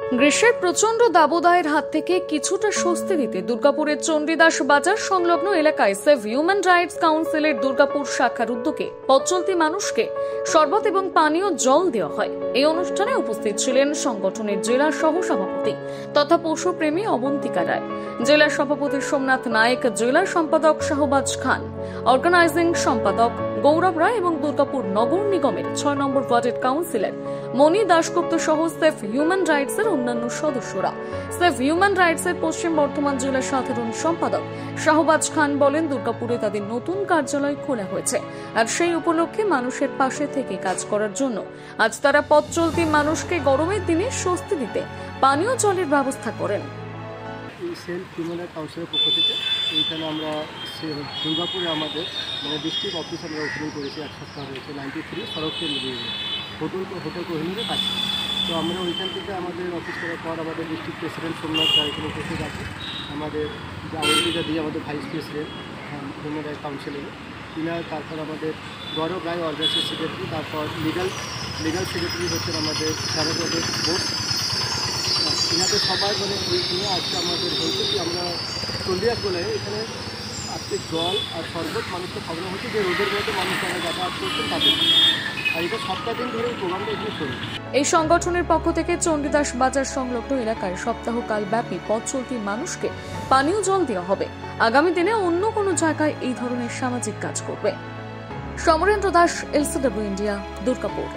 গ্রীষ্মের প্রচন্ড দাবদাহের হাত থেকে কিছুটা স্বস্তি দিতে দুর্গাপুরের চণ্ডীদাস বাজার সংলগ্ন এলাকায় সেভ হিউম্যান রাইটস কাউন্সিলের দুর্গাপুর শাখার উদ্যোগে পথ চলতি মানুষকে সরবত এবং পানীয় জল দেওয়া হয়। এই অনুষ্ঠানে উপস্থিত ছিলেন সংগঠনের জেলা সহ সভাপতি তথা পশুপ্রেমী অবন্তিকা রায়, জেলা সভাপতি সোমনাথ নায়েক, জেলা সম্পাদক শাহবাজ খান, অর্গানাইজিং সম্পাদক গৌরব রায় এবং দুর্গাপুর নগর নিগমের ৬ নম্বর ওয়ার্ডের কাউন্সিলর মণি দাশগুপ্ত সহ সেভ হিউম্যান রাইটস এর অন্যান্য সদস্যরা। সেভ হিউম্যান রাইটস এর পশ্চিম বর্ধমান জেলা সাধারণ সম্পাদক শাহবাজ খান বলেন, দুর্গাপুরে তাদের নতুন কার্যালয় খোলা হয়েছে আর সেই উপলক্ষে মানুষের পাশে থেকে কাজ করার জন্য আজ তারা পথ চলতি মানুষকে গরমের দিনে স্বস্তি দিতে পানীয় জলের ব্যবস্থা করেন। সেলফ হিউম্যান রাইটস কাউন্সিলের পক্ষ থেকে এইখানে আমরা দুর্গাপুরে আমাদের ডিস্ট্রিক্ট অফিস আমরা ওপেনিং করেছি, এক সপ্তাহ হয়েছে, 93 সড়কের হোটেল কোহিনুরের কাছে। তো আমরা ওইখান থেকে আমাদের অফিস করার পর আমাদের ডিস্ট্রিক্ট প্রেসিডেন্ট সোমনাথ রায় এখানে উপস্থিত আছে, আমাদের আওয়ামীকা দিয়ে আমাদের ভাইস প্রেসিডেন্ট হিউম্যান রাইটস কাউন্সিলের তিনার, তারপর আমাদের গৌরব রায় অর্গানাইজেশন সেক্রেটারি, তারপর লিগাল সেক্রেটারি হচ্ছেন আমাদের সরবতের বোর্ড। এনাদের সবাই ওই দিনে আজকে আমাদের বলছে কি আমরা চণ্ডীদাস বলে এখানে আজকে জল আর শরবত মানুষকে খাওয়ানো হচ্ছে, যে রোদের মধ্যে মানুষ যারা যাতায়াত করছেন তাদের, আর এটা সপ্তাহ দিন ধরে এই প্রোগ্রামটা এখানে চলবে। এই সংগঠনের পক্ষ থেকে চণ্ডীদাস বাজার সংলগ্ন এলাকায় সপ্তাহকাল ব্যাপী পথ চলতি মানুষকে পানীয় জল দেওয়া হবে। আগামী দিনে অন্য কোনো জায়গায় এই ধরনের সামাজিক কাজ করবে। Samarendra Das, LCW India, Durgapur.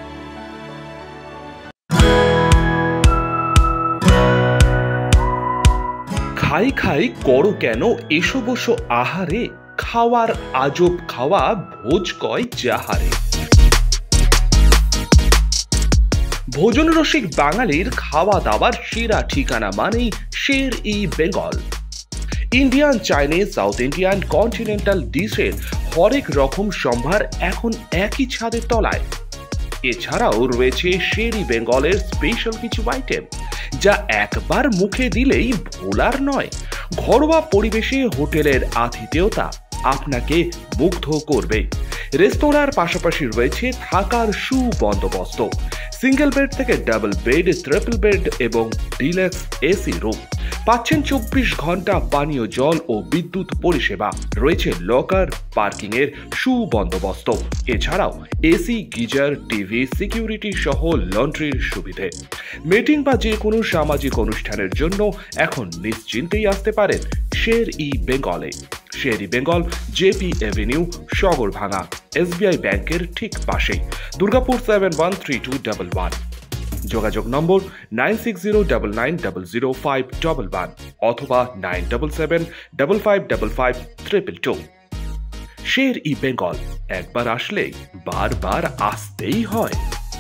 খাই খাই করো কেন এসো বসো আহারে, খাওয়ার আজব খাওয়া ভোজ কয় যাহারে। ভোজন রসিক বাঙালির খাওয়া দাওয়ার সেরা ঠিকানা মানেই Sher e Bengal. Indian, Chinese, South Indian, continental ডিশের হরেক রকম সম্ভার এখন একই ছাদের তলায়। এছাড়াও রয়েছে শের ই বেঙ্গলের স্পেশাল কিছু আইটেম যা একবার মুখে দিলেই ভোলার নয়। ঘরোয়া পরিবেশে হোটেলের আতিথেয়তা আপনাকে মুগ্ধ করবে। রেস্তোরাঁর পাশাপাশি রয়েছে থাকার সুবন্দোবস্ত, সিঙ্গেল বেড থেকে ডাবল বেড, ট্রিপল বেড এবং ডিলাক্স এসি রুম। পাচ্ছেন 24 ঘন্টা পানীয় জল ও বিদ্যুৎ পরিষেবা, রয়েছে লকার, পার্কিং এর সুবন্দোবস্ত। এছাড়াও এসি, গিজার, টিভি, সিকিউরিটি সহ লন্ড্রির সুবিধে। মিটিং বা যে কোনো সামাজিক অনুষ্ঠানের জন্য এখন নিশ্চিন্তেই আসতে পারেন শের ই বেঙ্গলে। Sher e Bengal, JP avenue, Sagarbhanga, SBI ব্যাংকের ঠিক পাশেই, দুর্গাপুর 713211। যোগাযোগ নম্বর 9609900511 অথবা 9775555222। শের ই বেঙ্গল, একবার আসলে বারবার আসতেই হয়।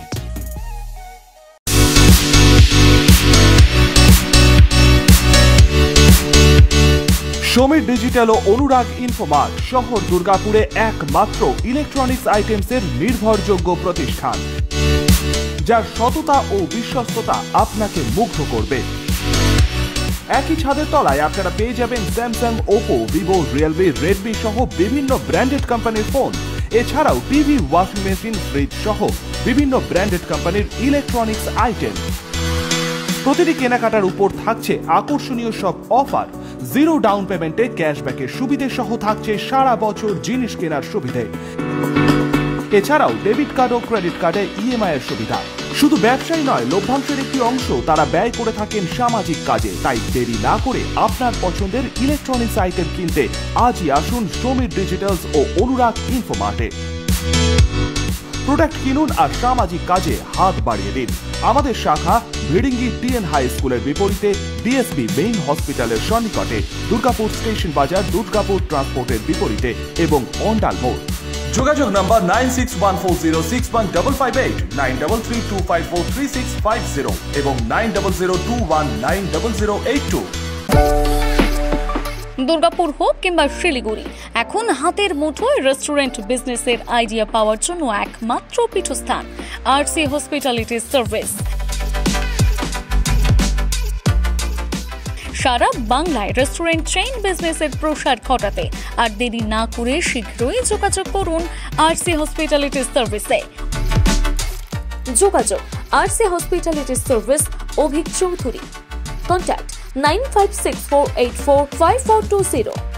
সমীর ডিজিটাল ও অনুরাগ ইনফোমার্ট শহর দুর্গাপুরে একমাত্র ইলেকট্রনিক্স আইটেমসের নির্ভরযোগ্য প্রতিষ্ঠান, যার সততা ও বিশ্বস্ততা আপনাকে মুগ্ধ করবে। একই ছাদের তলায় আপনারা পেয়ে যাবেন Samsung, Oppo, Vivo, Realme, Redmi সহ বিভিন্ন ব্র্যান্ডেড কোম্পানির ফোন। এছাড়াও টিভি, ওয়াশিং মেশিন, ফ্রিজ সহ বিভিন্ন ব্র্যান্ডেড কোম্পানির ইলেকট্রনিক্স আইটেম। প্রতিটি কেনাকাটার উপর থাকছে আকর্ষণীয় সব অফার। 0 ডাউন পেমেন্টে ক্যাশব্যাকের সুবিধে সহ থাকছে সারা বছর জিনিস কেনার সুবিধে। এছাড়াও ডেবিট কার্ড ও ক্রেডিট কার্ডে EMI এর সুবিধা। শুধু ব্যবসায়ী নয়, লভ্যাংশের একটি অংশ তারা ব্যয় করে থাকেন সামাজিক কাজে। তাই দেরি না করে আপনার পছন্দের ইলেকট্রনিক্স আইটেম কিনতে আজই আসুন সমীর ডিজিটালস ও অনুরাগ ইনফোমার্টে। প্রোডাক্ট কিনুন আর সামাজিক কাজে হাত বাড়িয়ে দিন। আমাদের শাখা ভিড়িঙ্গি TN হাই স্কুলের বিপরীতে, DSP মেইন হসপিটালের সন্নিকটে, দুর্গাপুর স্টেশন বাজার, দুর্গাপুর ট্রান্সপোর্টের বিপরীতে এবং অন্ডাল মোড়। যোগাযোগ নম্বর 9614061558, 9332543650 এবং 9002190082। দুর্গাপুর হোক কিংবা শিলিগুড়ি, এখন হাতের মুঠোয় রেস্টুরেন্ট বিজনেসের আইডিয়া পাওয়ার জন্য একমাত্র পীঠস্থান RC হসপিটালিটি সার্ভিস। সারা বাংলায় রেস্টুরেন্ট চেইন বিজনেসের প্রসার ঘটাতে আর দেরি না করে শীঘ্রই যোগাযোগ করুন RC হসপিটালিটি সার্ভিসে। যোগাযোগ RC Hospitality Service, Abhik Chowdhury. Contact 9564845420.